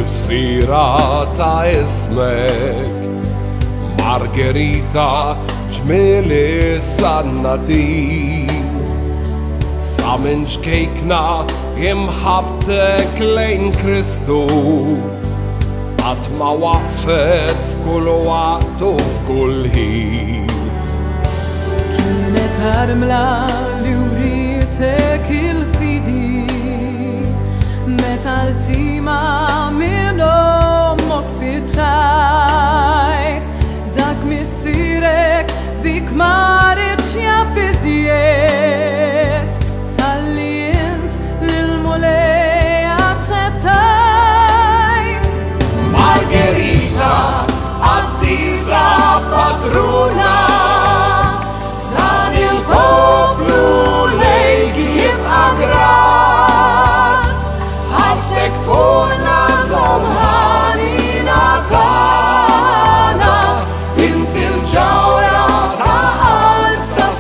L-fsira ta' ismek Margherita ġmieli sannatin Sa minn xkejkna imħabtek lejn Kristu Qatt ma waqfet f'kull waqt u f'kull ħin Kienet armla li uritek il-fidi Meta l-tima minn ommok spiċċajt Dak missirek bik marriċ jaf iżjed Talli int lil-mulej aċċettajt Margherita, Attisa patruna Dan il-poplu lejk jibqa' grat Ħarsek fuqna żomħanina tagħna Inti l-ġawra ta' qalb ta'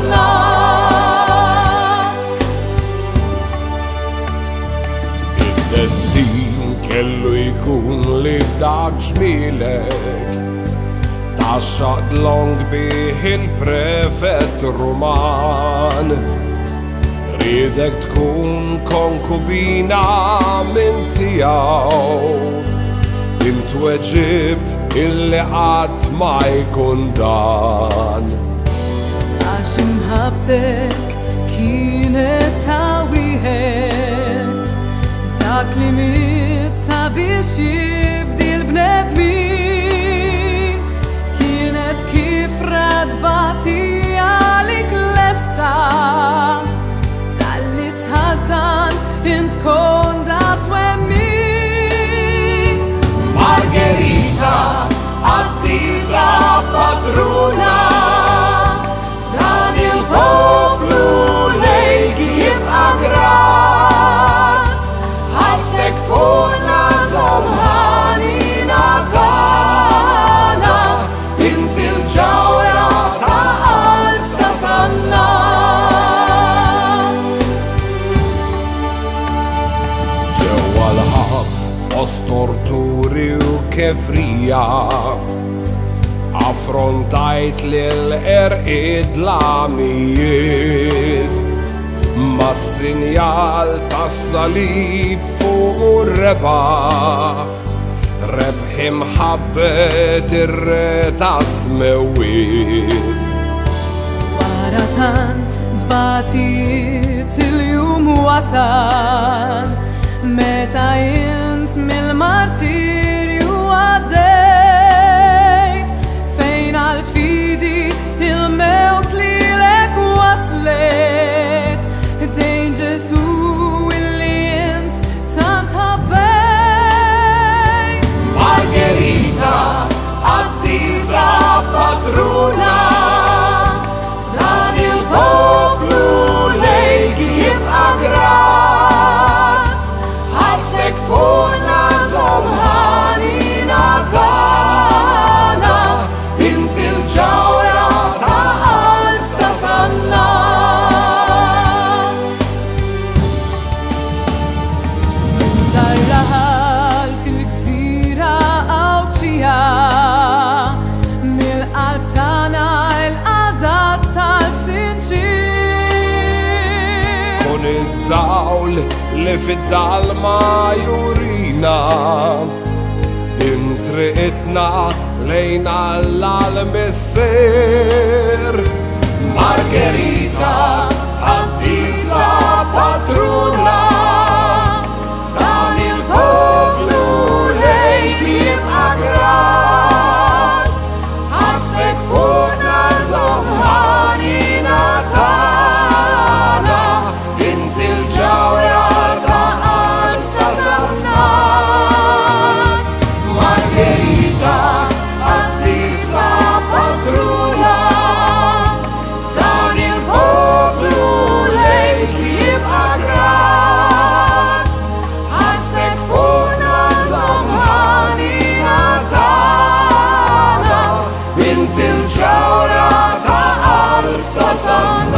Sannat Id-destin kellu jkun li b'dak ġmielek Taxxaq long bih il-prefett Ruman Ridek tkun konkubina minn tiegħu Intu Eġibt illi qatt ma jkun dan Għax imħabtek kienet ta' wieħed Dak li miet sabiex jifdi l-bnedmin Kienet kif radba tiegħek lesta Talli tħaddan int konda twemmin Margherita, Attisa patruna Dan il-poplu lejk jibqa' grat Ħarsek fuqna żomħanina tagħna Inti l-ġawra ta' qalb ta' Sannat Ġewwa l-ħabs fost torturi u kefrija Affrontajt lil-erqied l-għamijiet mas-sinjal tas-salib fuq ir-rebaħ Rebħ imħabbet ir-re tas-smewwiet Wara tant tbatiet il-jum wasal Meta int mill-martirju għaddejt Fejn għal-fidi il-mewt lilek waslet Dejn Ġesu illi int tant ħabbejt Margherita, Attisa patruna Dan il-poplu lejk jibqa' grat Ħarsek fuqna żomħanina tagħna Inti l-ġawra ta' qalb ta' Sannat Dar-raħal fil-gżira Awċija Mill-qalb tagħna l-qadat tal-bsinċir Kun id-dawl li fid-dalma jurina Din triqitna lejn Alla-l-Missier Margherita, Attisa patruna Dan il-poplu lejk jibqa' grat Ħarsek fuqna żomħanina tagħna Inti l-ġawra ta' qalb ta' Sannat Margherita, Attisa patruna Dan il-poplu lejk jibqa' grat Ħarsek fuqna żomħanina tagħna Inti l-ġawra ta' qalb ta' Sannat